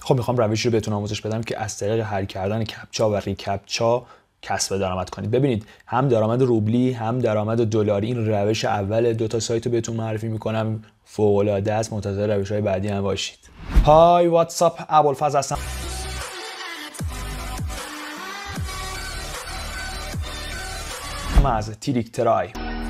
خب میخوام روشی رو بهتون آموزش بدم که از طریق حل کردن کپچا و ریکپچا کسب درآمد کنید. ببینید هم درآمد روبلی هم درآمد دلاری، این روش اول. 2 تا سایت رو بهتون معرفی میکنم، فوق العاده است. منتظر روش‌های بعدی هم باشید. های واتساپ، ابوالفضل هستم. از تریک ترای.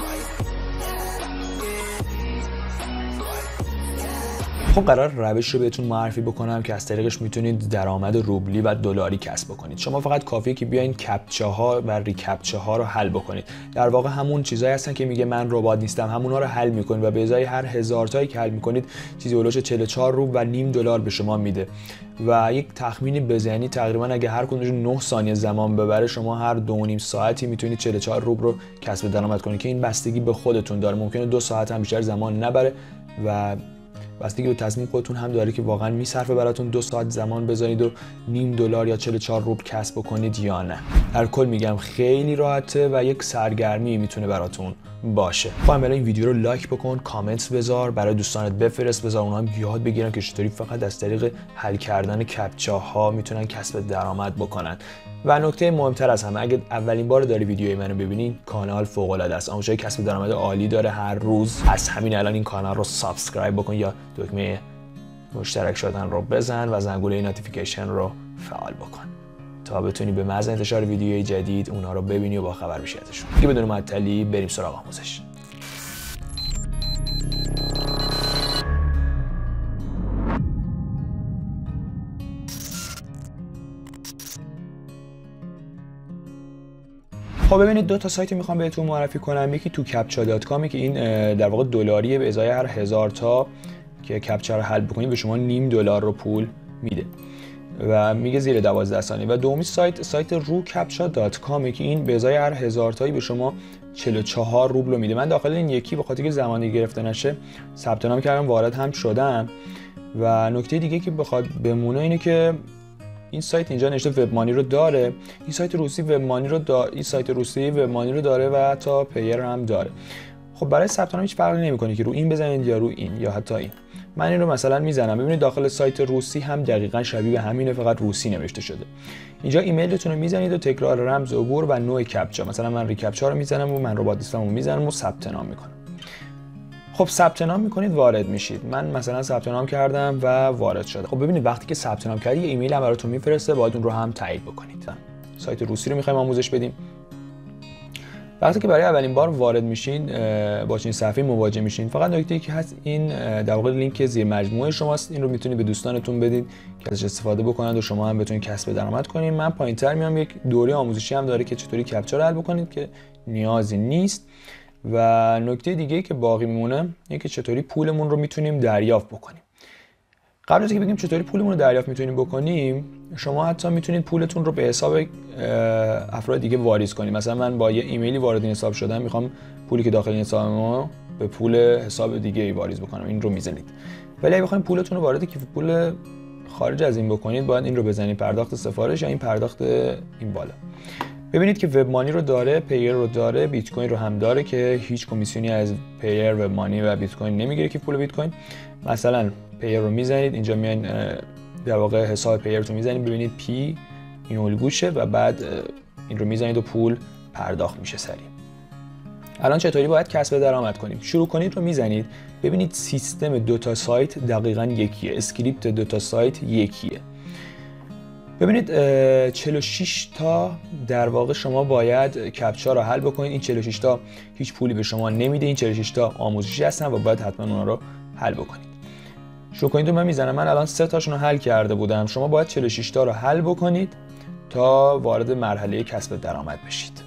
خب قرار روش رو بهتون معرفی بکنم که از طریقش میتونید درآمد روبلی و دلاری کسب بکنید. شما فقط کافیه که بیاین کپچه ها و ریکپچه ها رو حل بکنید. در واقع همون چیزایی هستن که میگه من ربات نیستم، همونها رو حل میکنید و به ازای هر 1000 تایی که حل میکنید چیزی اولش 44 روبل و نیم دلار به شما میده. و یک تخمینی بزنی تقریبا اگه هر کدومش 9 ثانیه زمان ببره، شما هر 2.5 ساعتی میتونید 44 روبل رو کسب درآمد کنید که این بستگی به خودتون داره. ممکنه 2 ساعت هم بیشتر زمان نبره و بستگی به تصمیم خودتون هم داره که واقعا میصرفه براتون 2 ساعت زمان بذارید و نیم دلار یا 44 روبل کسب بکنید یا نه. در کل میگم خیلی راحته و یک سرگرمی میتونه براتون باشه. خب اول این ویدیو رو لایک بکن، کامنت بذار، برای دوستانت بفرست، بذار اونها هم یاد بگیرن که چطوری فقط از طریق حل کردن کپچا ها میتونن کسب درآمد بکنن. و نکته مهمتر از همه، اگه اولین بار داری ویدیوی منو ببینین، کانال فوق العاده است. آموزش کسب درآمد عالی داره هر روز. از همین الان این کانال رو سابسکرایب بکن یا دکمه مشترک شدن رو بزن و زنگوله نوتیفیکیشن رو فعال بکن تا بتونی به محض انتشار ویدیوی جدید اونها رو ببینی و با خبر بشی ازشون. دیگه بدون معطلی بریم سراغ آموزش. خب ببینید 2 تا سایت میخوام بهتون معرفی کنم. یکی تو captcha.com که این در واقع دلاریه، به ازای هر 1000 تا که کپچا رو حل بکنید به شما نیم دلار رو پول میده و میگه زیر 12 ثانیه. و دومی سایت روکپچا.com که این به ازای هر 1000 تایی به شما 44 روبل رو میده. من داخل این یکی به خاطر که زمانی گرفته نشه ثبت نام کردم، وارد هم شدم. و نکته دیگه که بخواد بمونه اینه که این سایت اینجا نوشته وب مانی رو داره. این سایت روسی وب مانی رو داره و حتی پیر هم داره. خب برای ثبت نام هیچ فرقی نمیکنه که رو این بزنید یا رو این یا حتی این. من این رو مثلا میزنم. ببینید داخل سایت روسی هم دقیقاً شبیه به همینه، فقط روسی نوشته شده. اینجا ایمیلتون رو میزنید و تکرار رمز عبور و نوع کپچا، مثلا من ریکپچا رو میزنم و من ربات نیستم رو میزنم و ثبت نام میکنم. خب ثبت نام میکنید، وارد میشید. من مثلا ثبت نام کردم و وارد شده. خب ببینید وقتی که ثبت نام کردید ایمیل هم براتون میفرسته، باید اون رو هم تایید بکنید. سایت روسی رو میخوایم آموزش بدیم. وقتی که برای اولین بار وارد میشین با چنین صفحه‌ای مواجه میشین، فقط نکته‌ای که هست این در واقع لینک زیر مجموعه شماست. این رو میتونید به دوستانتون بدید که ازش استفاده بکنند و شما هم بتونید کسب درآمد کنید. من پایینتر میام، یک دوره آموزشی هم داره که چطوری کپچا رو حل بکنید که نیازی نیست. و نکته دیگه که باقی میمونه اینه که چطوری پولمون رو میتونیم دریافت بکنیم. قبل از اینکه بگیم چطوری پولمون رو دریافت میتونیم بکنیم، شما حتی میتونید پولتون رو به حساب افراد دیگه واریز کنید. مثلا من با یه ایمیلی وارد این حساب شدم، میخوام پولی که داخل این حساب ما به پول حساب دیگه ای واریز بکنم. این رو میزنید. ولی اگه بخواید پولتون رو وارد کیف پول خارج از این بکنید، باید این رو بزنید پرداخت سفارش یا این پرداخت این بالا. ببینید که وب مانی رو داره، پیر رو داره، بیت کوین رو هم داره که هیچ کمیسیونی از پیر، وب مانی و بیت کوین نمیگیره که پول بیت کوین. مثلا پیر رو میزنید، اینجا میاین در واقع حساب پیرتون میزنید، ببینید پی این الگوشه و بعد این رو میزنید و پول پرداخت میشه سریع. الان چطوری باید کسب درآمد کنیم؟ شروع کنید رو میزنید، ببینید سیستم 2 تا سایت دقیقاً یکیه، اسکریپت 2 تا سایت یکیه. ببینید 46 تا در واقع شما باید کپچا رو حل بکنید. این 46 تا هیچ پولی به شما نمیده، این 46 تا آموزشی هستن و باید حتما اونها رو حل بکنید. شروع کنید رو من میزنم. من الان 3 تاشون رو حل کرده بودم. شما باید 46 تا رو حل بکنید تا وارد مرحله کسب درآمد بشید.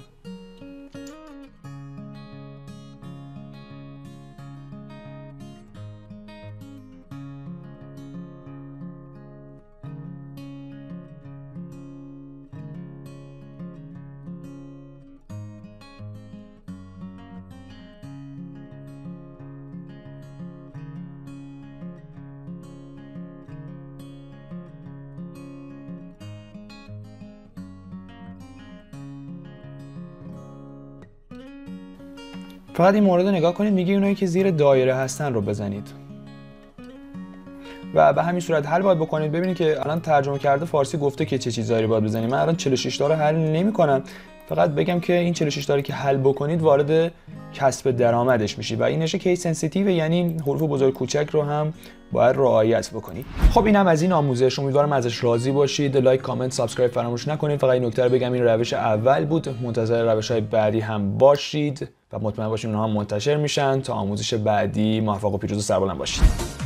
فقط این مورد رو نگاه کنید، میگه اونایی که زیر دایره هستن رو بزنید. و به همین صورت حل باید بکنید. ببینید که الان ترجمه کرده فارسی گفته که چه چیزایی باید بزنید. من الان 46 تا رو حل نمی‌کنم، فقط بگم که این 46 تا که حل بکنید وارد کسب درآمدش میشی و این نشه کیس سنسیتیو، یعنی حروف بزرگ کوچک رو هم باید رعایت بکنید. خب اینم از این آموزش، امیدوارم ازش راضی باشید. لایک، کامنت، سابسکرایب فراموش نکنید. فقط این نکته رو بگم این روش اول بود، منتظر روش‌های بعدی هم باشید و مطمئن باشید اونها هم منتشر میشن. تا آموزش بعدی موفق و پیروز و سربلند باشید.